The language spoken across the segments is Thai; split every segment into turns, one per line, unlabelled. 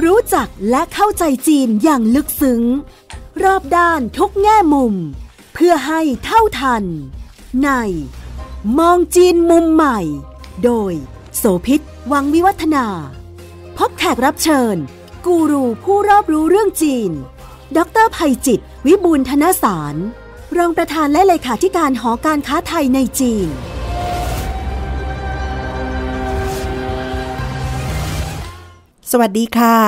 รู้จักและเข้าใจจีนอย่างลึกซึ้งรอบด้านทุกแง่มุมเพื่อให้เท่าทันในมองจีนมุมใหม่โดยโสภิต วังวิวัฒนาพบแขกรับเชิญกูรูผู้รอบรู้เรื่องจีนดร.ไพจิตร วิบูลย์ธนสารรองประธานและเลขาธิการหอการค้าไทยในจีน
สวัสดีค่ะ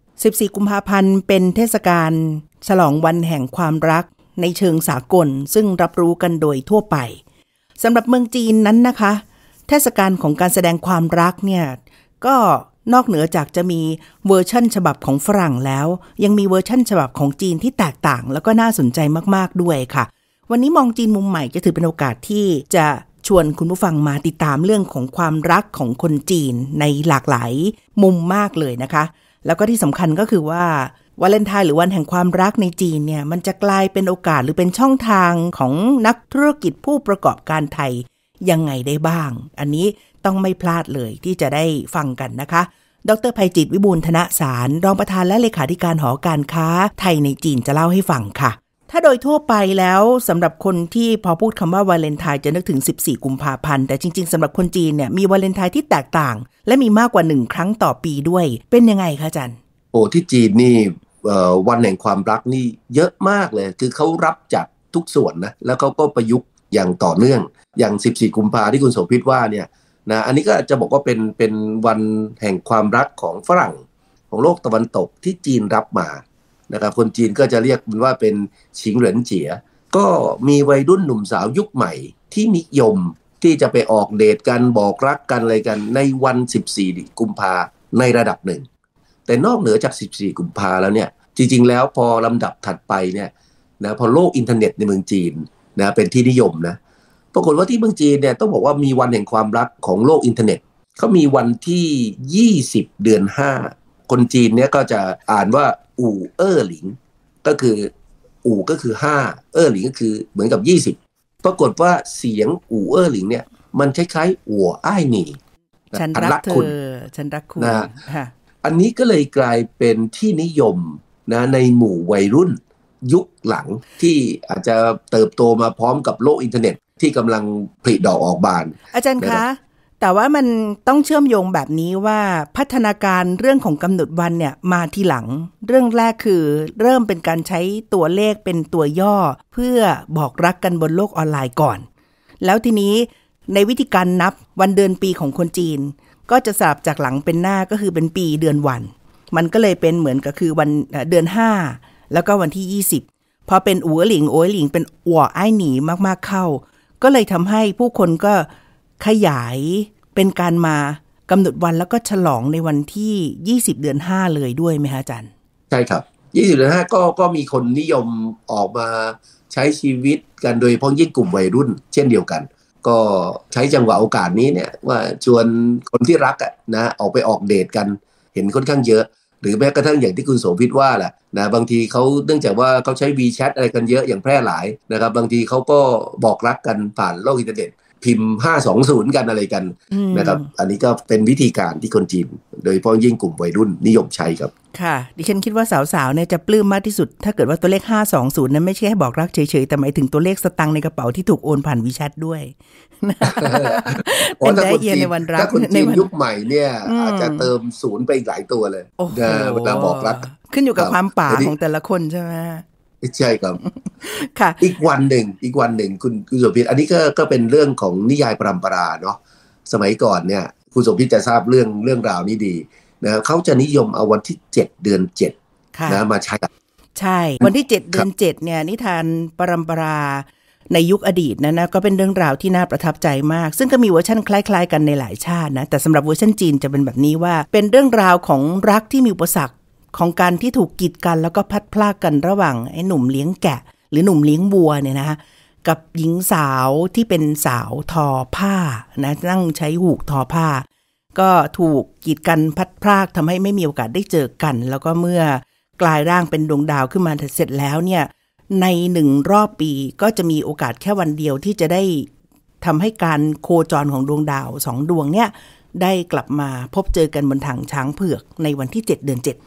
14 กุมภาพันธ์เป็นเทศกาลฉลองวันแห่งความรักในเชิงสากลซึ่งรับรู้กันโดยทั่วไปสำหรับเมืองจีนนั้นนะคะเทศกาลของการแสดงความรักเนี่ยก็นอกเหนือจากจะมีเวอร์ชั่นฉบับของฝรั่งแล้วยังมีเวอร์ชั่นฉบับของจีนที่แตกต่างแล้วก็น่าสนใจมากๆด้วยค่ะวันนี้มองจีนมุมใหม่จะถือเป็นโอกาสที่จะชวนคุณผู้ฟังมาติดตามเรื่องของความรักของคนจีนในหลากหลายมุมมากเลยนะคะแล้วก็ที่สำคัญก็คือว่าวาเลนไทน์หรือวันแห่งความรักในจีนเนี่ยมันจะกลายเป็นโอกาสหรือเป็นช่องทางของนักธุรกิจผู้ประกอบการไทยยังไงได้บ้างอันนี้ต้องไม่พลาดเลยที่จะได้ฟังกันนะคะดร.ไพจิตร วิบูลย์ธนสารรองประธานและเลขาธิการหอการค้าไทยในจีนจะเล่าให้ฟังค่ะถ้าโดยทั่วไปแล้วสำหรับคนที่พอพูดคำว่าวาเลนไทน์จะนึกถึง14 กุมภาพันธ์แต่จริงๆสำหรับคนจีนเนี่ยมีวาเลนไทน์ที่แตกต่างและมีมากกว่า1ครั้งต่อปีด้วยเป็นยังไงคะอาจารย์
ที่จีนนี่วันแห่งความรักนี่เยอะมากเลยคือเขารับจากทุกส่วนนะแล้วเขาก็ประยุกต์อย่างต่อเนื่องอย่าง14 กุมภาที่คุณโสภิตว่าเนี่ยนะอันนี้ก็จะบอกว่าเป็นวันแห่งความรักของฝรั่งของโลกตะวันตกที่จีนรับมานะครับคนจีนก็จะเรียกมันว่าเป็นฉิงเหรินเจี๋ยก็มีวัยรุ่นหนุ่มสาวยุคใหม่ที่นิยมที่จะไปออกเดทกันบอกรักกันอะไรกันในวัน14 กุมภาในระดับหนึ่งแต่นอกเหนือจาก14 กุมภาแล้วเนี่ยจริงๆแล้วพอลำดับถัดไปเนี่ยนะพอโลกอินเทอร์เน็ตในเมืองจีนนะเป็นที่นิยมนะปรากฏว่าที่เมืองจีนเนี่ยต้องบอกว่ามีวันแห่งความรักของโลกอินเทอร์เน็ตเขามีวันที่20 เดือน 5คนจีนเนี่ยก็จะอ่านว่าอู่เอ้อหลิงก็คืออู่ก็คือ5เอ้อหลิงก็คือเหมือนกับ20ปรากฏว่าเสียงอู่เอ้อหลิงเนี่ยมันคล้ายๆหัวอ้ายหนี่
ฉันรักคุณฉันรักคุณ
นะอันนี้ก็เลยกลายเป็นที่นิยมนะในหมู่วัยรุ่นยุคหลังที่อาจจะเติบโตมาพร้อมกับโลกอินเทอร์เน็ตที่กำลังผลิดอกออกบาน
อาจารย์คะแต่ว่ามันต้องเชื่อมโยงแบบนี้ว่าพัฒนาการเรื่องของกำหนดวันเนี่ยมาทีหลังเรื่องแรกคือเริ่มเป็นการใช้ตัวเลขเป็นตัวย่อเพื่อบอกรักกันบนโลกออนไลน์ก่อนแล้วทีนี้ในวิธีการนับวันเดือนปีของคนจีนก็จะสลับจากหลังเป็นหน้าก็คือเป็นปีเดือนวันมันก็เลยเป็นเหมือนกับคือวันเดือน5แล้วก็วันที่20พอเป็นอู๋หลิงโอ๋หลิงเป็นหัวอ้ายหนีมากๆเข้าก็เลยทำให้ผู้คนก็ขยายเป็นการมากำหนดวันแล้วก็ฉลองในวันที่20 เดือน 5เลยด้วยไหมคะอาจารย์
ใช่ครับ20 เดือน 5ก็มีคนนิยมออกมาใช้ชีวิตกันโดยเฉพาะยิ่งกลุ่มวัยรุ่นเช่นเดียวกันก็ใช้จังหวะโอกาสนี้เนี่ยว่าชวนคนที่รักนะออกไปออกเดทกันเห็นค่อนข้างเยอะหรือแม้กระทั่งอย่างที่คุณโสภิตว่าแหละนะบางทีเขาเนื่องจากว่าเขาใช้ WeChat อะไรกันเยอะอย่างแพร่หลายนะครับบางทีเขาก็บอกรักกันผ่านโลกอินเทอร์เน็ตพิมพ์520กันอะไรกันนะครับอันนี้ก็เป็นวิธีการที่คนจีนโดยเฉพาะยิ่งกลุ่มวัยรุ่นนิยมใช้ครับ
ค่ะดิฉันคิดว่าสาวๆเนี่ยจะปลื้มมากที่สุดถ้าเกิดว่าตัวเลข520นั้นไม่ใช่ให้บอกรักเฉยๆแต่หมายถึงตัวเลขสตังค์ในกระเป๋าที่ถูกโอนผ่าน WeChat ด้วย
เป็นไอเดียในวันรักถ้าคนจีนยุคใหม่เนี่ยอาจจะเติม0ไปอีกหลายตัวเลยเวลาบอกรัก
ขึ้นอยู่กับความป่าของแต่ละคนใช่ไหม
ใช่ครับ
ค่ะ
อีกวันหนึ่งคุณโสภิตอันนี้ก็เป็นเรื่องของนิยายปรัมปราเนาะสมัยก่อนเนี่ยคุณโสภิตจะทราบเรื่องราวนี้ดีนะเขาจะนิยมเอาวันที่7 เดือน 7นะมาใช้
ใช่วันที่7 เดือน 7เนี่ยนิทานปรัมปราในยุคอดีตนะก็เป็นเรื่องราวที่น่าประทับใจมากซึ่งก็มีเวอร์ชันคล้ายๆกันในหลายชาตินะแต่สำหรับเวอร์ชันจีนจะเป็นแบบนี้ว่าเป็นเรื่องราวของรักที่มีอุปสรรคของการที่ถูกกีดกันแล้วก็พัดพลากกันระหว่างไอ้หนุ่มเลี้ยงแกะหรือหนุ่มเลี้ยงวัวเนี่ยนะคะกับหญิงสาวที่เป็นสาวทอผ้านะนั่งใช้หูกทอผ้าก็ถูกกีดกันพัดพลากทำให้ไม่มีโอกาสได้เจอกันแล้วก็เมื่อกลายร่างเป็นดวงดาวขึ้นมาเสร็จแล้วเนี่ยใน1 รอบปีก็จะมีโอกาสแค่วันเดียวที่จะได้ทำให้การโคจรของดวงดาว2 ดวงเนี่ยได้กลับมาพบเจอกันบนถังช้างเผือกในวันที่7 เดือน 7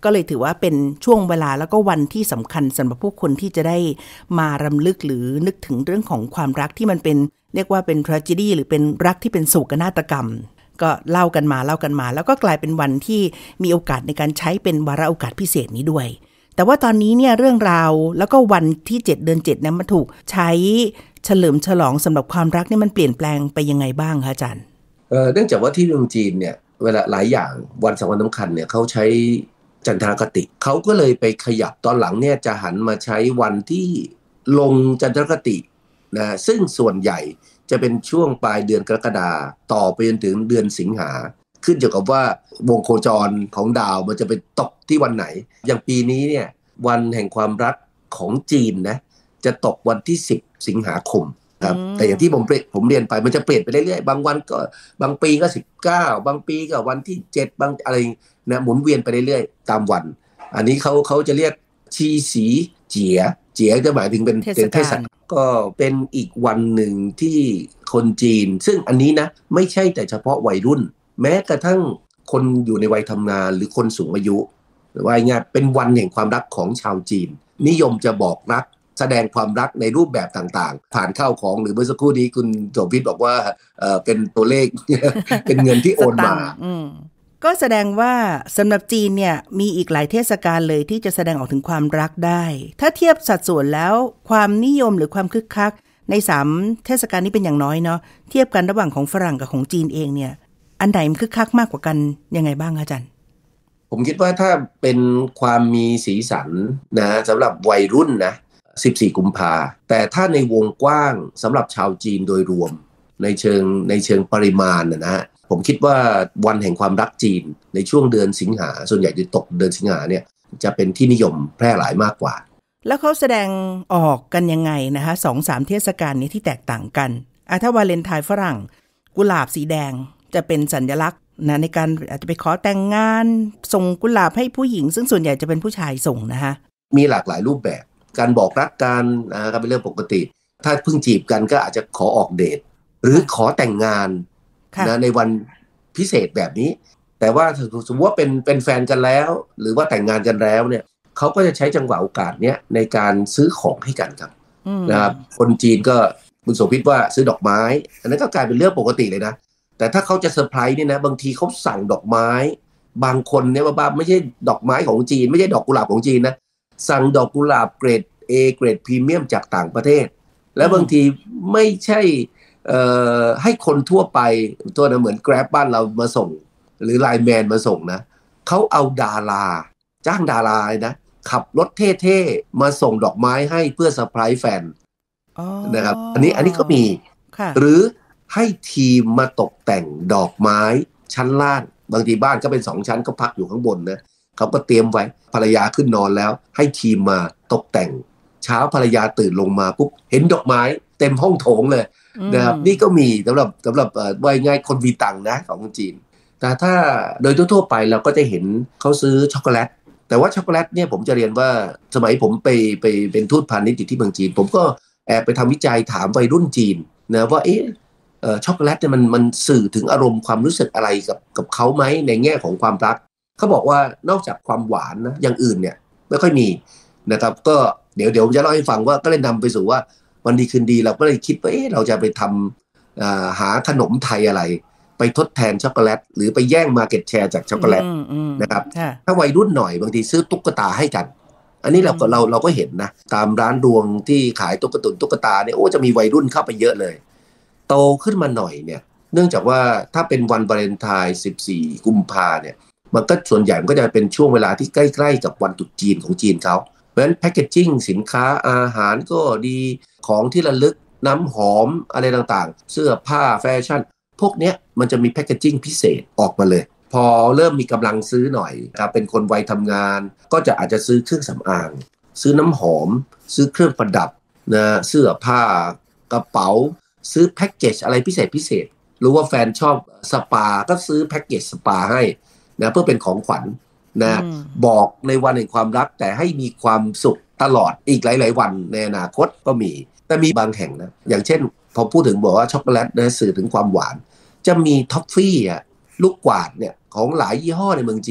ก็เลยถือว่าเป็นช่วงเวลาแล้วก็วันที่สำคัญสำหรับผู้คนที่จะได้มารำลึกหรือนึกถึงเรื่องของความรักที่มันเป็นเรียกว่าเป็น tragedy หรือเป็นรักที่เป็นโศกนาฏกรรมก็เล่ากันมาแล้วก็กลายเป็นวันที่มีโอกาสในการใช้เป็นวาระโอกาสพิเศษนี้ด้วยแต่ว่าตอนนี้เนี่ยเรื่องราวแล้วก็วันที่7เดือน7เนี่ยมันถูกใช้เฉลิมฉลองสำหรับความรักนี่มันเปลี่ยนแปลงไปยังไงบ้างคะอาจารย์
เนื่องจากว่าที่เมืองจีนเนี่ยเวลาหลายอย่างวันสำคัญเนี่ยเขาใช้จันทรคติเขาก็เลยไปขยับตอนหลังเนี่ยจะหันมาใช้วันที่ลงจันทรคตินะซึ่งส่วนใหญ่จะเป็นช่วงปลายเดือนกรกฎาคมต่อไปจนถึงเดือนสิงหาขึ้นอยู่กับว่าวงโคจรของดาวมันจะไปตกที่วันไหนอย่างปีนี้เนี่ยวันแห่งความรักของจีนนะจะตกวันที่10สิงหาคมครับแต่อย่างที่ผมเรียนไปมันจะเปลี่ยนไปเรื่อยๆบางวันก็บางปีก็19บางปีก็วันที่7บางอะไรนะหมุนเวียนไปเรื่อยๆตามวันอันนี้เขาจะเรียกชีสีเจี๋ยจะหมายถึงเป็นเทศกาลก็เป็นอีกวันหนึ่งที่คนจีนซึ่งอันนี้นะไม่ใช่แต่เฉพาะวัยรุ่นแม้กระทั่งคนอยู่ในวัยทำงานหรือคนสูงอายุว่าง่ายเป็นวันแห่งความรักของชาวจีนนิยมจะบอกรักแสดงความรักในรูปแบบต่างๆผ่านข้าวของหรือเมื่อสักครู่นี้คุณโสภิตบอกว่าเป็นตัวเลข เป็นเงินที่โอนมา
ก็แสดงว่าสำหรับจีนเนี่ยมีอีกหลายเทศกาลเลยที่จะแสดงออกถึงความรักได้ถ้าเทียบสัดส่วนแล้วความนิยมหรือความคึกคักใน3เทศกาลนี้เป็นอย่างน้อยเนาะเทียบกันระหว่างของฝรั่งกับของจีนเองเนี่ยอันไหนมันคึกคักมากกว่ากันยังไงบ้างอาจารย์
ผมคิดว่าถ้าเป็นความมีสีสันนะสำหรับวัยรุ่นนะ14กุมภาแต่ถ้าในวงกว้างสำหรับชาวจีนโดยรวมในเชิงปริมาณนะฮะผมคิดว่าวันแห่งความรักจีนในช่วงเดือนสิงหาส่วนใหญ่จะตกเดือนสิงหาเนี่ยจะเป็นที่นิยมแพร่หลายมากกว่า
แล้วเขาแสดงออกกันยังไงนะคะ 2-3 เทศกาลนี้ที่แตกต่างกันถ้าวาเลนไทน์ฝรั่งกุหลาบสีแดงจะเป็นสัญลักษณ์นะในการอาจจะไปขอแต่งงานส่งกุหลาบให้ผู้หญิงซึ่งส่วนใหญ่จะเป็นผู้ชายส่งนะคะ
มีหลากหลายรูปแบบการบอกรักกันก็เป็นเรื่องปกติถ้าเพิ่งจีบกันก็อาจจะขอออกเดทหรือขอแต่งงานนะในวันพิเศษแบบนี้แต่ว่าสมมติว่าเป็นแฟนกันแล้วหรือว่าแต่งงานกันแล้วเนี่ยเขาก็จะใช้จังหวะโอกาสเนี้ยในการซื้อของให้กันครับนะครับคนจีนก็คุณโสภิตว่าซื้อดอกไม้อันนั้นก็กลายเป็นเรื่องปกติเลยนะแต่ถ้าเขาจะเซอร์ไพรส์เนี่ยนะบางทีเขาสั่งดอกไม้บางคนเนี่ยว่าไม่ใช่ดอกไม้ของจีนไม่ใช่ดอกกุหลาบของจีนนะสั่งดอกกุหลาบเกรด A เกรดพรีเมียมจากต่างประเทศแล้วบางทีไม่ใช่ให้คนทั่วไปตัวนะเหมือน Grab บ้านเรามาส่งหรือ Line Man มาส่งนะเขาเอาจ้างดารานะขับรถเท่ๆมาส่งดอกไม้ให้เพื่อเซอร์ไพรส์แฟนนะครับอันนี้ก็มีหรือให้ทีมมาตกแต่งดอกไม้ชั้นล่างบางทีบ้านก็เป็น2ชั้นก็พักอยู่ข้างบนนะเขาก็เตรียมไว้ภรรยาขึ้นนอนแล้วให้ทีมมาตกแต่งเช้าภรรยาตื่นลงมาปุ๊บเห็นดอกไม้เต็มห้องโถงเลยนะครับนี่ก็มีสำหรับว่าง่ายคนมีตังค์นะของจีนแต่ถ้าโดยทั่วไปเราก็จะเห็นเขาซื้อช็อกโกแลตแต่ว่าช็อกโกแลตเนี่ยผมจะเรียนว่าสมัยผมไปเป็นทูตพาณิชย์อยู่ที่เมืองจีนผมก็แอบไปทำวิจัยถามวัยรุ่นจีนนะว่าช็อกโกแลตเนี่ยมันสื่อถึงอารมณ์ความรู้สึกอะไรกับเขาไหมในแง่ของความรักเขาบอกว่านอกจากความหวานนะอย่างอื่นเนี่ยไม่ค่อยมีนะครับก็เดี๋ยวจะเล่าให้ฟังว่าก็เลยนำไปสู่ว่าวันดีคืนดีเราก็เลยคิดว่าเราจะไปทำหาขนมไทยอะไรไปทดแทนช็อกโกแลตหรือไปแย่งมาร์เก็ตแชร์จากช็อกโกแลตนะครับถ้าวัยรุ่นหน่อยบางทีซื้อตุ๊กตาให้กันอันนี้เราก็เห็นนะตามร้านรวงที่ขายตุ๊กตาเนี่ยจะมีวัยรุ่นเข้าไปเยอะเลยโตขึ้นมาหน่อยเนี่ยเนื่องจากว่าถ้าเป็นวันวาเลนไทน์14กุมภาเนี่ยมันก็ส่วนใหญ่มันก็จะเป็นช่วงเวลาที่ใกล้ๆกับวันตรุษจีนของจีนเขาเพราะฉะนั้นแพคเกจจิ้งสินค้าอาหารก็ดีของที่ระลึกน้ำหอมอะไรต่างๆเสื้อผ้าแฟชั่นพวกเนี้ยมันจะมีแพคเกจจิ้งพิเศษออกมาเลยพอเริ่มมีกำลังซื้อหน่อยครับเป็นคนวัยทำงานก็จะอาจจะซื้อเครื่องสำอางซื้อน้ำหอมซื้อเครื่องประดับนะเสื้อผ้ากระเป๋าซื้อแพ็กเกจอะไรพิเศษรู้ว่าแฟนชอบสปาก็ซื้อแพ็กเกจสปาให้นะเพื่อเป็นของขวัญนะบอกในวันแห่งความรักแต่ให้มีความสุขตลอดอีกหลายๆวันในอนาคตก็มีแต่มีบางแห่งนะอย่างเช่นพอพูดถึงบอกว่าช็อกโกแลตนะสื่อถึงความหวานจะมีท็อฟฟี่ลูกกวาดเนี่ยของหลายยี่ห้อในเมืองจีน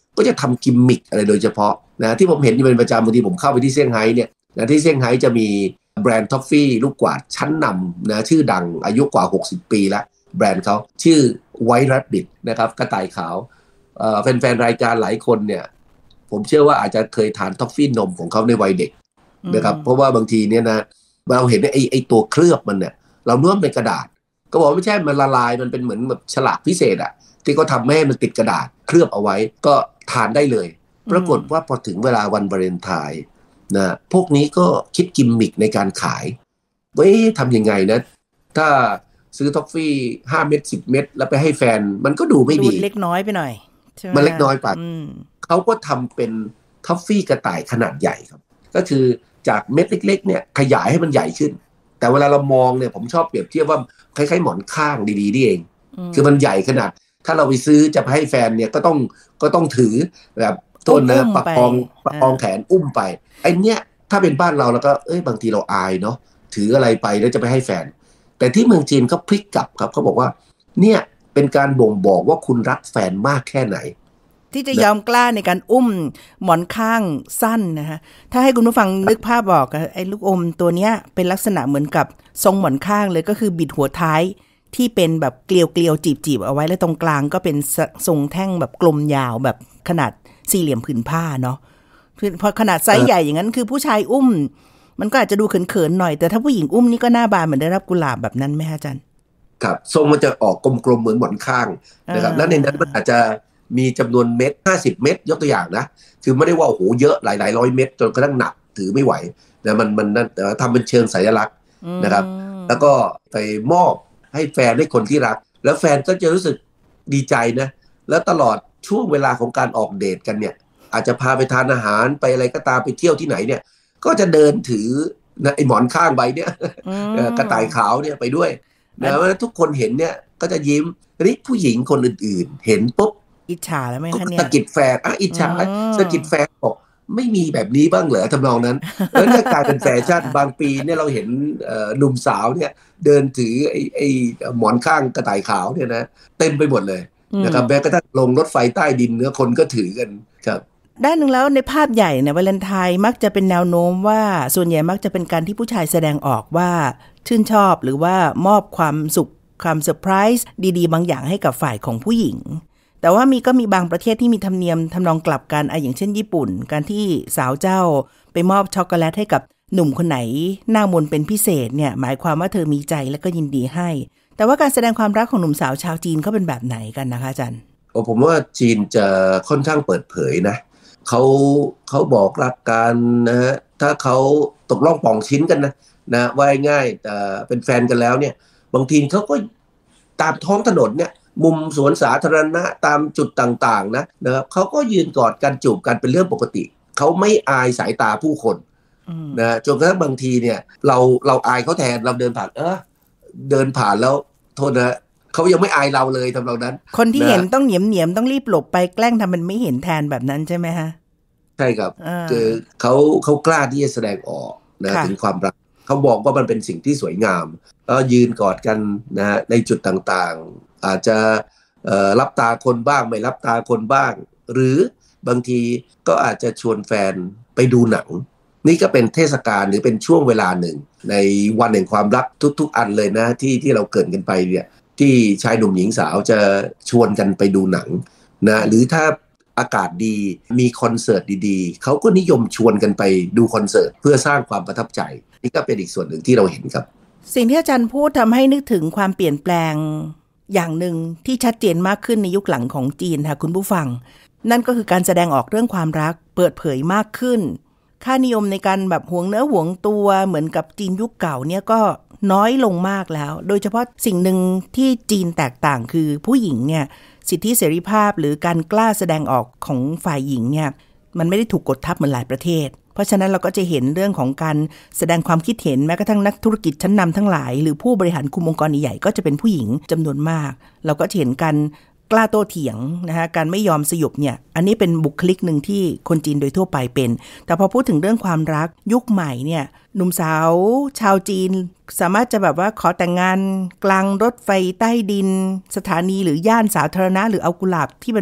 ก็จะทำกิมมิคอะไรโดยเฉพาะนะที่ผมเห็นอยู่เป็นประจำบางทีผมเข้าไปที่เซี่ยงไฮ้เนี่ยนะที่เซี่ยงไฮ้จะมีแบรนด์ทอฟฟี่ลูกกวาดชั้นนำนะชื่อดังอายุกว่า60ปีแล้วแบรนด์เขาชื่อ White Rabbit นะครับกระต่ายขาวแฟนๆรายการหลายคนเนี่ยผมเชื่อว่าอาจจะเคยทานทอฟฟี่นมของเขาในวัยเด็กนะครับเพราะว่าบางทีเนี่ยนะเราเห็นไอ้ตัวเคลือบมันเนี่ยเรานวดเป็นกระดาษก็บอกไม่ใช่มันละลายมันเป็นเหมือนแบบฉลากพิเศษอะที่เขาทำให้มันติดกระดาษเคลือบเอาไว้ก็ทานได้เลยปรากฏว่าพอถึงเวลาวันวาเลนไทน์นะพวกนี้ก็คิดกิมมิคในการขายทำยังไงนะถ้าซื้อทอฟฟี่5เม็ด10เม็ดแล้วไปให้แฟนมันก็ดูไม่ดี
เล็กน้อยไปหน่อย
มันเล็กน้อยไปเขาก็ทำเป็นทอฟฟี่กระต่ายขนาดใหญ่ครับก็คือจากเม็ดเล็กๆเนี่ยขยายให้มันใหญ่ขึ้นแต่เวลาเรามองเนี่ยผมชอบเปรียบเทียบว่าคล้ายๆหมอนข้างดีๆนี่เองคือมันใหญ่ขนาดถ้าเราไปซื้อจะไปให้แฟนเนี่ยก็ต้องถือแบบต้นนะประคองแขนอุ้มไปไอ้เนี้ยถ้าเป็นบ้านเราแล้วก็บางทีเราอายเนาะถืออะไรไปแล้วจะไปให้แฟนแต่ที่เมืองจีนเขาพลิกกลับครับเขาบอกว่าเนี่ยเป็นการบ่งบอกว่าคุณรักแฟนมากแค่ไหน
ที่จะยอมกล้าในการอุ้มหมอนข้างสั้นนะคะถ้าให้คุณผู้ฟังนึกภาพบอกไอ้ลูกอมตัวเนี้ยเป็นลักษณะเหมือนกับทรงหมอนข้างเลยก็คือบิดหัวท้ายที่เป็นแบบเกลียวจีบเอาไว้แล้วตรงกลางก็เป็นทรงแท่งแบบกลมยาวแบบขนาดสี่เหลี่ยมผืนผ้าเนาะพอขนาดไซส์ใหญ่อย่างนั้นคือผู้ชายอุ้มมันก็อาจจะดูเขินๆหน่อยแต่ถ้าผู้หญิงอุ้มนี่ก็หน้าบานเหมือนได้รับกุหลาบแบบนั้นไหมอาจารย์
ครับทรงมันจะออกกลมๆเหมือนหมอนข้างนะครับแล้วในนั้นมันอาจจะมีจำนวนเม็ด50เม็ดยกตัวอย่างนะคือไม่ได้ว่าโอ้โหเยอะหลายร้อยเม็ดจนกระทั่งหนักถือไม่ไหวนะมันทำเป็นเชิงสัญลักษณ์นะครับแล้วก็ไปมอบให้แฟนให้คนที่รักแล้วแฟนก็จะรู้สึกดีใจนะแล้วตลอดช่วงเวลาของการออกเดทกันเนี่ยอาจจะพาไปทานอาหารไปอะไรก็ตามไปเที่ยวที่ไหนเนี่ยก็จะเดินถือไอ้หมอนข้างใบเนี่ยกระต่ายขาวเนี่ยไปด้วยนะว่าทุกคนเห็นเนี่ยก็จะยิ้มนี่ผู้หญิงคนอื่นๆเห็นปุ๊บ
อิจฉาแล้วไหมคะเนี่ย
สะกิดแฟนอิจฉาสะกิดแฟนบอกไม่มีแบบนี้บ้างเหรอทำนองนั้นแล้วเนี่ยกลายเป็นแฟชั่นบางปีเนี่ยเราเห็นหนุ่มสาวเนี่ยเดินถือไอ้หมอนข้างกระต่ายขาวเนี่ยนะเต็มไปหมดเลยนะครับแม้กระทั่งลงรถไฟใต้ดินเนี่ยคนก็ถือกันครับ
ด้านหนึ่งแล้วในภาพใหญ่เนี่ยวาเลนไทน์มักจะเป็นแนวโน้มว่าส่วนใหญ่มักจะเป็นการที่ผู้ชายแสดงออกว่าชื่นชอบหรือว่ามอบความสุขความเซอร์ไพรส์ดีๆบางอย่างให้กับฝ่ายของผู้หญิงแต่ว่าก็มีบางประเทศที่มีธรรมเนียมทำนองกลับกันอย่างเช่นญี่ปุ่นการที่สาวเจ้าไปมอบช็อกโกแลตให้กับหนุ่มคนไหนหน้ามนเป็นพิเศษเนี่ยหมายความว่าเธอมีใจและก็ยินดีให้แต่ว่าการแสดงความรักของหนุ่มสาวชาวจีนเขาเป็นแบบไหนกันนะคะอาจารย์
ผมว่าจีนจะค่อนข้างเปิดเผยนะเขาบอกรักกันนะฮะถ้าเขาตกล่องป่องชิ้นกันนะว่าง่ายแต่เป็นแฟนกันแล้วเนี่ยบางทีเขาก็ตามท้องถนนเนี่ยมุมสวนสาธารณะตามจุดต่างๆนะครับเขาก็ยืนกอดกันจูบกันเป็นเรื่องปกติเขาไม่อายสายตาผู้คนนะจนกระทั่งบางทีเนี่ยเราอายเขาแทนเราเดินผ่านเดินผ่านแล้วโทษนะเขายังไม่อายเราเลยทำเรานั้น
คนที่เห็นต้องเหนียมต้องรีบหลบไปแกล้งทำมันไม่เห็นแทนแบบนั้นใช่ไหมฮะ
ใช่ครับคือเขากล้าที่จะแสดงออกนะถึงความรักเขาบอกว่ามันเป็นสิ่งที่สวยงามก็ยืนกอดกันนะฮะในจุดต่างๆอาจจะรับตาคนบ้างไม่รับตาคนบ้างหรือบางทีก็อาจจะชวนแฟนไปดูหนังนี่ก็เป็นเทศกาลหรือเป็นช่วงเวลาหนึ่งในวันแห่งความรักทุกๆอันเลยนะที่เราเกิดกันไปเนี่ยที่ชายหนุ่มหญิงสาวจะชวนกันไปดูหนังนะหรือถ้าอากาศดีมีคอนเสิร์ตดีๆเขาก็นิยมชวนกันไปดูคอนเสิร์ตเพื่อสร้างความประทับใจนี่ก็เป็นอีกส่วนหนึ่งที่เราเห็นครับ
สิ่งที่อาจารย์พูดทำให้นึกถึงความเปลี่ยนแปลงอย่างหนึ่งที่ชัดเจนมากขึ้นในยุคหลังของจีนค่ะคุณผู้ฟังนั่นก็คือการแสดงออกเรื่องความรักเปิดเผยมากขึ้นค่านิยมในการแบบหวงเนื้อหวงตัวเหมือนกับจีนยุคเก่าเนี่ยก็น้อยลงมากแล้วโดยเฉพาะสิ่งหนึ่งที่จีนแตกต่างคือผู้หญิงเนี่ยสิทธิเสรีภาพหรือการกล้าแสดงออกของฝ่ายหญิงเนี่ยมันไม่ได้ถูกกดทับเหมือนหลายประเทศเพราะฉะนั้นเราก็จะเห็นเรื่องของการแสดงความคิดเห็นแม้กระทั่งนักธุรกิจชั้นนำทั้งหลายหรือผู้บริหารคุมองค์กรใหญ่ก็จะเป็นผู้หญิงจำนวนมากเราก็เห็นกันกล้าโต้เถียงนะคะการไม่ยอมสยบเนี่ยอันนี้เป็นบุคลิกหนึ่งที่คนจีนโดยทั่วไปเป็นแต่พอพูดถึงเรื่องความรักยุคใหม่เนี่ยหนุ่มสาวชาวจีนสามารถจะแบบว่าขอแต่งงานกลางรถไฟใต้ดินสถานีหรือย่านสาธารณะหรือเอากุหลาบที่เป็นแบบ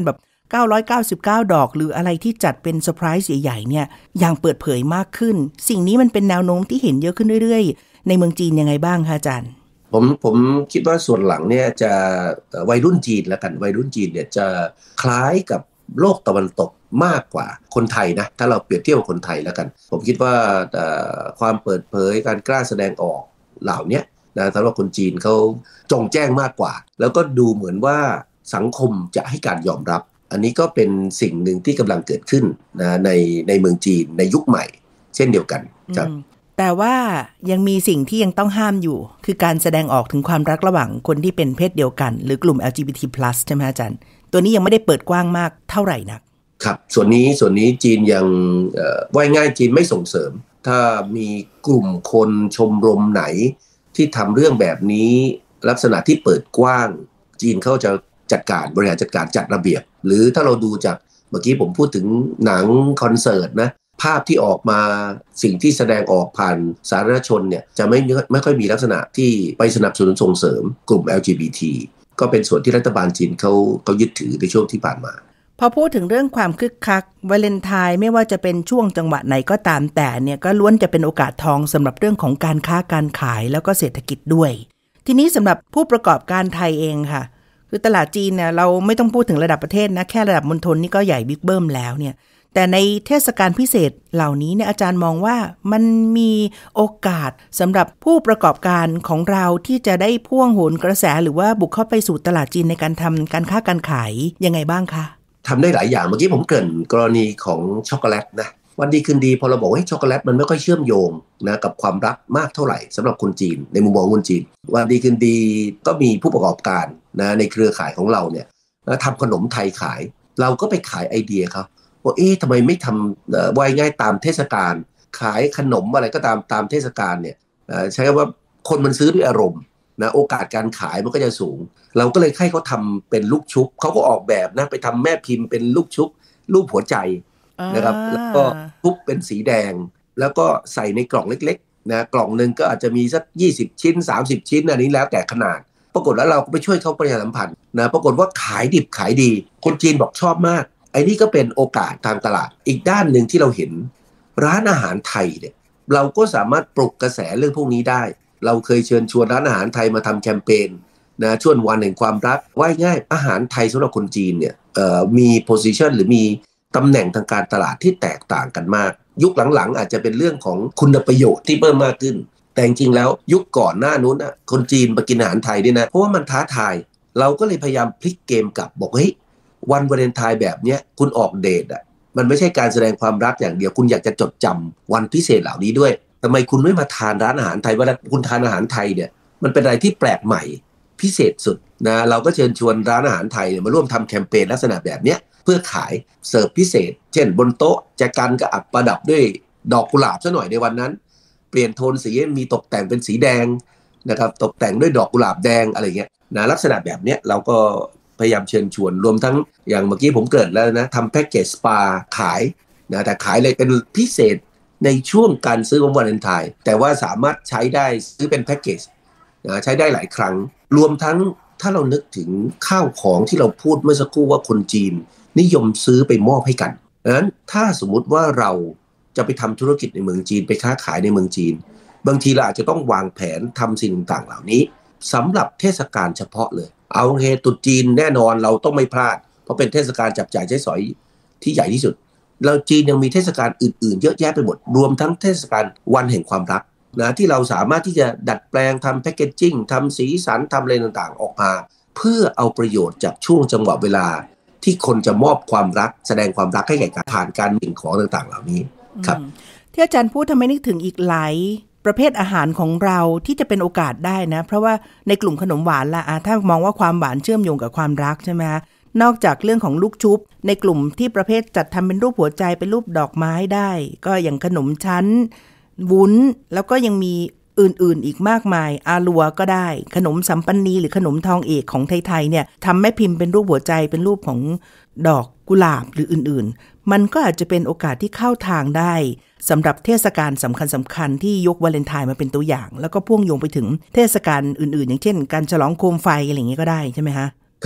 999 ดอกหรืออะไรที่จัดเป็นเซอร์ไพรส์ใหญ่ๆเนี่ยอย่างเปิดเผยมากขึ้นสิ่งนี้มันเป็นแนวโน้มที่เห็นเยอะขึ้นเรื่อยๆในเมืองจีนยังไงบ้างคะอาจารย์
ผมคิดว่าส่วนหลังเนี่ยจะวัยรุ่นจีนแล้วกันวัยรุ่นจีนเนี่ยจะคล้ายกับโลกตะวันตกมากกว่าคนไทยนะถ้าเราเปรียบเทียบกับคนไทยแล้วกันผมคิดว่าความเปิดเผยการกล้าแสดงออกเหล่านี้นะสำหรับคนจีนเขาจงแจ้งมากกว่าแล้วก็ดูเหมือนว่าสังคมจะให้การยอมรับอันนี้ก็เป็นสิ่งหนึ่งที่กำลังเกิดขึ้นนะในเมืองจีนในยุคใหม่เช่นเดียวกันครับ
แต่ว่ายังมีสิ่งที่ยังต้องห้ามอยู่คือการแสดงออกถึงความรักระหว่างคนที่เป็นเพศเดียวกันหรือกลุ่ม LGBT+ ใช่ไหมอาจารย์ตัวนี้ยังไม่ได้เปิดกว้างมากเท่าไหร่นัก
ครับส่วนนี้จีนยังว่าง่ายจีนไม่ส่งเสริมถ้ามีกลุ่มคนชมรมไหนที่ทำเรื่องแบบนี้ลักษณะที่เปิดกว้างจีนเขาจะจัดการบริหารจัดการจัดระเบียบหรือถ้าเราดูจากเมื่อกี้ผมพูดถึงหนังคอนเสิร์ตนะภาพที่ออกมาสิ่งที่แสดงออกผ่านสาธารณชนเนี่ยจะไม่ค่อยมีลักษณะที่ไปสนับสนุนส่งเสริมกลุ่ม LGBT ก็เป็นส่วนที่รัฐบาลจีนเขายึดถือในช่วงที่ผ่านมา
พอพูดถึงเรื่องความคึกคักวาเลนไทน์ไม่ว่าจะเป็นช่วงจังหวะไหนก็ตามแต่เนี่ยก็ล้วนจะเป็นโอกาสทองสำหรับเรื่องของการค้าการขายแล้วก็เศรษฐกิจด้วยทีนี้สำหรับผู้ประกอบการไทยเองค่ะคือตลาดจีนเนี่ยเราไม่ต้องพูดถึงระดับประเทศนะแค่ระดับมณฑลนี่ก็ใหญ่บิ๊กเบิ้มแล้วเนี่ยแต่ในเทศกาลพิเศษเหล่านี้เนี่ยอาจารย์มองว่ามันมีโอกาสสำหรับผู้ประกอบการของเราที่จะได้พ่วงโหนกระแสหรือว่าบุกเข้าไปสู่ตลาดจีนในการทำการค้าการขายยังไงบ้างคะ
ทำได้หลายอย่างเมื่อกี้ผมเกริ่นกรณีของช็อกโกแลตนะวันดีคืนดีพอเราบอกว่าช็อกโกแลตมันไม่ค่อยเชื่อมโยงนะกับความรักมากเท่าไหร่สำหรับคนจีนในมุมมองคนจีนวันดีคืนดีก็มีผู้ประกอบการนะในเครือข่ายของเราเนี่ยทำขนมไทยขายเราก็ไปขายไอเดียเขาว่าทำไมไม่ทำไว้ง่ายตามเทศกาลขายขนมอะไรก็ตามเทศกาลเนี่ยใช้คำว่าคนมันซื้อด้วยอารมณ์นะโอกาสการขายมันก็จะสูงเราก็เลยให้เขาทำเป็นลูกชุบเขาก็ออกแบบนะไปทำแม่พิมพ์เป็นลูกชุบรูปหัวใจนะครับแล้วก็ทุบเป็นสีแดงแล้วก็ใส่ในกล่องเล็กๆนะกล่องนึงก็อาจจะมีสัก20ชิ้น30ชิ้นอันนี้แล้วแต่ขนาดปรากฏแล้วเราก็ไปช่วยเขาประชาสัมพันธ์นะปรากฏว่าขายดิบขายดีคนจีนบอกชอบมากไอ้นี่ก็เป็นโอกาสทางตลาดอีกด้านหนึ่งที่เราเห็นร้านอาหารไทยเนี่ยเราก็สามารถปลุกกระแสเรื่องพวกนี้ได้เราเคยเชิญชวนร้านอาหารไทยมาทำแคมเปญนะช่วงวันแห่งความรักว่าง่ายอาหารไทยสำหรับคนจีนเนี่ยมีโพสิชันหรือมีตำแหน่งทางการตลาดที่แตกต่างกันมากยุคหลังๆอาจจะเป็นเรื่องของคุณประโยชน์ที่เพิ่มมากขึ้นแต่จริงๆแล้วยุคก่อนหน้านู้นคนจีนมากินอาหารไทยด้วยนะเพราะว่ามันท้าทายเราก็เลยพยายามพลิกเกมกลับบอกเฮ้ยวันวาเลนไทน์แบบเนี้ยคุณออกเดทมันไม่ใช่การแสดงความรักอย่างเดียวคุณอยากจะจดจำวันพิเศษเหล่านี้ด้วยทำไมคุณไม่มาทานร้านอาหารไทยเวลาคุณทานอาหารไทยเนี่ยมันเป็นอะไรที่แปลกใหม่พิเศษสุดนะเราก็เชิญชวนร้านอาหารไทยมาร่วมทำแคมเปญลักษณะแบบเนี้ยเพื่อขายเสิร์ฟพิเศษเช่นบนโต๊ะแจกันก็อัดประดับด้วยดอกกุหลาบซะหน่อยในวันนั้นเปลี่ยนโทนสีมีตกแต่งเป็นสีแดงนะครับตกแต่งด้วยดอกกุหลาบแดงอะไรเงี้ยนะลักษณะแบบเนี้ยเราก็พยายามเชิญชวนรวมทั้งอย่างเมื่อกี้ผมเกริ่นแล้วนะทำแพ็กเกจสปาขายนะแต่ขายเลยเป็นพิเศษในช่วงการซื้อของวาเลนไทน์แต่ว่าสามารถใช้ได้ซื้อเป็นแพ็กเกจนะใช้ได้หลายครั้งรวมทั้งถ้าเรานึกถึงข้าวของที่เราพูดเมื่อสักครู่ว่าคนจีนนิยมซื้อไปมอบให้กันดังนั้นถ้าสมมุติว่าเราจะไปทำธุรกิจในเมืองจีนไปค้าขายในเมืองจีนบางทีเราอาจจะต้องวางแผนทำสิ่งต่างๆเหล่านี้สำหรับเทศกาลเฉพาะเลยเอาตรุษจีนแน่นอนเราต้องไม่พลาดเพราะเป็นเทศกาลจับจ่ายใช้สอยที่ใหญ่ที่สุดเราจีนยังมีเทศกาลอื่นๆเยอะแยะไปหมดรวมทั้งเทศกาลวันแห่งความรักนะที่เราสามารถที่จะดัดแปลงทำแพคเกจจิ้งทำสีสันทำอะไรต่างๆออกมาเพื่อเอาประโยชน์จากช่วงจังหวะเวลาที่คนจะมอบความรักแสดงความรักให้แก่กันผ่านการสิ่งของต่างๆเหล่านี้ครับ
ที่อาจารย์พูดทำให้นึกถึงอีกหลายประเภทอาหารของเราที่จะเป็นโอกาสได้นะเพราะว่าในกลุ่มขนมหวานล่ะถ้ามองว่าความหวานเชื่อมโยงกับความรักใช่ไหมคะนอกจากเรื่องของลูกชุบในกลุ่มที่ประเภทจัดทำเป็นรูปหัวใจเป็นรูปดอกไม้ได้ก็อย่างขนมชั้นวุ้นแล้วก็ยังมีอื่นๆอีกมากมายอาลัวก็ได้ขนมสัมปันนีหรือขนมทองเอกของไทยๆเนี่ยทำแม่พิมพ์เป็นรูปหัวใจเป็นรูปของดอกกุหลาบหรืออื่นๆมันก็อาจจะเป็นโอกาสที่เข้าทางได้สำหรับเทศกาลสำคัญที่ยกวาเลนไทน์มาเป็นตัวอย่างแล้วก็พ่วงโยงไปถึงเทศกาลอื่นๆอย่างเช่นการฉลองโคมไฟอะไรอย่างเงี้ยก็ได้ใช่ไหมคะ
ค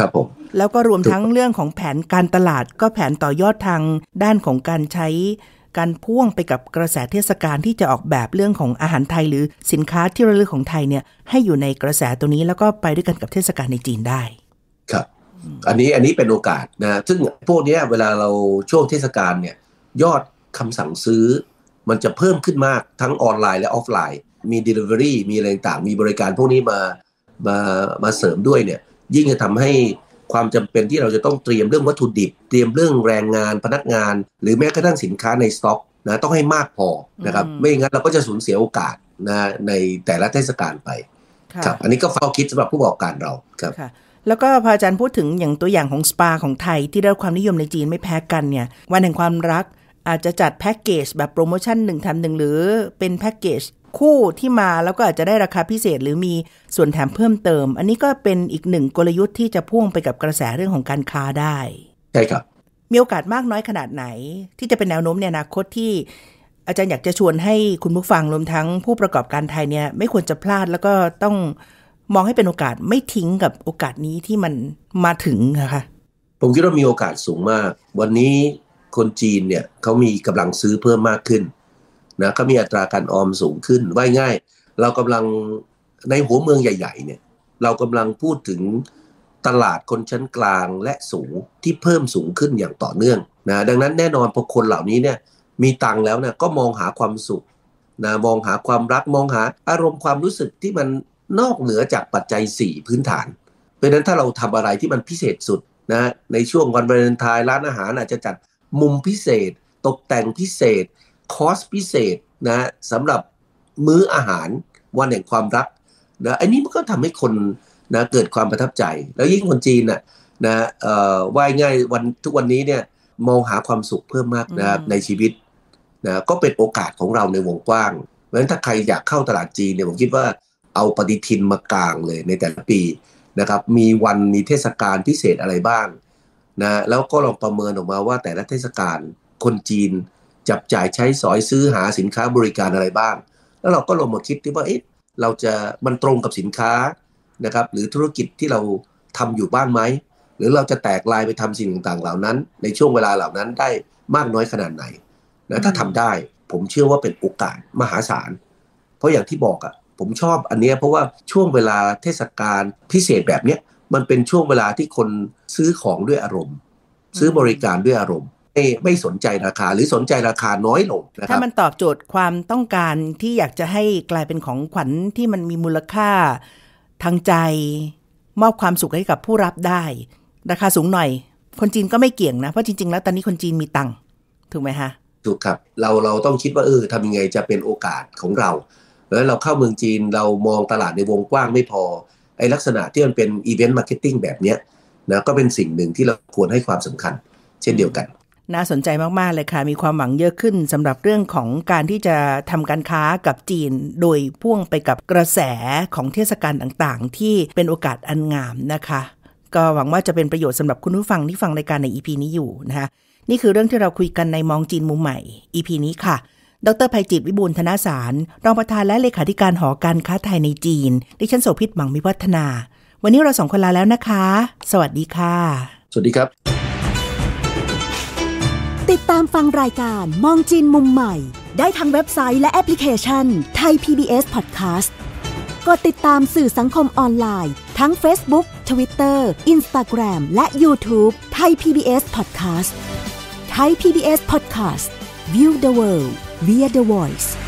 ครับผม
แล้วก็รวมทั้งเรื่องของแผนการตลาดก็แผนต่อยอดทางด้านของการใช้การพ่วงไปกับกระแสเทศกาลที่จะออกแบบเรื่องของอาหารไทยหรือสินค้าที่ระลึกของไทยเนี่ยให้อยู่ในกระแสตัวนี้แล้วก็ไปด้วยกันกับเทศกาลในจีนได้
ครับอันนี้เป็นโอกาสนะซึ่งพวกนี้เวลาเราช่วงเทศกาลเนี่ยยอดคำสั่งซื้อมันจะเพิ่มขึ้นมากทั้งออนไลน์และออฟไลน์มี delivery มีอะไรต่างมีบริการพวกนี้มาเสริมด้วยเนี่ยยิ่งจะทำให้ความจำเป็นที่เราจะต้องเตรียมเรื่องวัตถุดิบเตรียมเรื่องแรงงานพนักงานหรือแม้กระทั่งสินค้าในสต็อกนะต้องให้มากพอนะครับไม่งั้นเราก็จะสูญเสียโอกาสนะในแต่ละเทศกาลไปครับอันนี้ก็ข้อคิดสำหรับผู้ประกอบการเราครับ
แล้วก็พออาจารย์พูดถึงอย่างตัวอย่างของสปาของไทยที่ได้รับความนิยมในจีนไม่แพ้กันเนี่ยวันแห่งความรักอาจจะจัดแพ็กเกจแบบโปรโมชั่น1 แถม 1หรือเป็นแพ็กเกจคู่ที่มาแล้วก็อาจจะได้ราคาพิเศษหรือมีส่วนแถมเพิ่มเติมอันนี้ก็เป็นอีกหนึ่งกลยุทธ์ที่จะพ่วงไปกับกระแสเรื่องของการค้าได้
ใช่ครับ
มีโอกาสมากน้อยขนาดไหนที่จะเป็นแนวโน้มในอนาคตที่อาจารย์อยากจะชวนให้คุณผู้ฟังรวมทั้งผู้ประกอบการไทยเนี่ยไม่ควรจะพลาดแล้วก็ต้องมองให้เป็นโอกาสไม่ทิ้งกับโอกาสนี้ที่มันมาถึงนะคะ
ผมคิดว่ามีโอกาสสูงมากวันนี้คนจีนเนี่ยเขามีกำลังซื้อเพิ่มมากขึ้นนะเขามีอัตราการออมสูงขึ้นว่าง่ายเรากำลังในหัวเมืองใหญ่ๆเนี่ยเรากำลังพูดถึงตลาดคนชั้นกลางและสูงที่เพิ่มสูงขึ้นอย่างต่อเนื่องนะดังนั้นแน่นอนพอคนเหล่านี้เนี่ยมีตังค์แล้วเนี่ยก็มองหาความสุขนะมองหาความรักมองหาอารมณ์ความรู้สึกที่มันนอกเหนือจากปัจจัย4พื้นฐานเพราะฉะนั้นถ้าเราทำอะไรที่มันพิเศษสุดนะในช่วงวันวาเลนไทน์ร้านอาหารอาจจะจัดมุมพิเศษตกแต่งพิเศษคอร์สพิเศษนะสำหรับมื้ออาหารวันแห่งความรักนะอันนี้มันก็ทำให้คนนะเกิดความประทับใจแล้วยิ่งคนจีนนะว่าง่ายทุกวันนี้เนี่ยมองหาความสุขเพิ่มมากนะในชีวิตนะก็เป็นโอกาสของเราในวงกว้างเพราะฉะนั้นถ้าใครอยากเข้าตลาดจีนเนี่ยผมคิดว่าเอาปฏิทินมากางเลยในแต่ละปีนะครับมีวันมีเทศกาลพิเศษอะไรบ้างนะแล้วก็ลองประเมินออกมาว่าแต่ละเทศกาลคนจีนจับจ่ายใช้สอยซื้อหาสินค้าบริการอะไรบ้างแล้วเราก็ลงมาคิดที่ว่าเราจะมันตรงกับสินค้านะครับหรือธุรกิจที่เราทำอยู่บ้างไหมหรือเราจะแตกลายไปทำสิ่งต่างๆเหล่านั้นในช่วงเวลาเหล่านั้นได้มากน้อยขนาดไหนนะถ้าทำได้ผมเชื่อว่าเป็นโอกาสมหาศาลเพราะอย่างที่บอกผมชอบอันนี้เพราะว่าช่วงเวลาเทศกาลพิเศษแบบนี้มันเป็นช่วงเวลาที่คนซื้อของด้วยอารมณ์ซื้อบริการด้วยอารมณ์ไม่สนใจราคาหรือสนใจราคาน้อยลงนะครับ
ถ้ามันตอบโจทย์ความต้องการที่อยากจะให้กลายเป็นของขวัญที่มันมีมูลค่าทางใจมอบความสุขให้กับผู้รับได้ราคาสูงหน่อยคนจีนก็ไม่เกี่ยงนะเพราะจริงๆแล้วตอนนี้คนจีนมีตังค์ถูกไหมฮะ
ถูกครับเราต้องคิดว่าทำยังไงจะเป็นโอกาสของเราแล้วเราเข้าเมืองจีนเรามองตลาดในวงกว้างไม่พอไอ้ลักษณะที่มันเป็นอีเวนต์มาร์เก็ตติ้งแบบนี้นะก็เป็นสิ่งหนึ่งที่เราควรให้ความสำคัญเช่นเดียวกัน
น่าสนใจมากๆเลยค่ะมีความหวังเยอะขึ้นสำหรับเรื่องของการที่จะทำการค้ากับจีนโดยพ่วงไปกับกระแสของเทศกาลต่างๆที่เป็นโอกาสอันงามนะคะก็หวังว่าจะเป็นประโยชน์สำหรับคุณผู้ฟังที่ฟังรายการใน EP นี้อยู่นะคะนี่คือเรื่องที่เราคุยกันในมองจีนมุมใหม่ EP นี้ค่ะดร.ไพจิตรวิบูลย์ธนสารรองประธานและเลขาธิการหอการค้าไทยในจีนดิฉันโสภิต หมั่งมิวัฒนาวันนี้เรา2 คนลาแล้วนะคะสวัสดีค่ะ
สวัสดีครับ
ติดตามฟังรายการมองจีนมุมใหม่ได้ทางเว็บไซต์และแอปพลิเคชัน Thai PBS Podcast กดติดตามสื่อสังคมออนไลน์ทั้ง Facebook, Twitter, Instagram และ YouTube Thai PBS Podcast Thai PBS Podcast View the world via the voice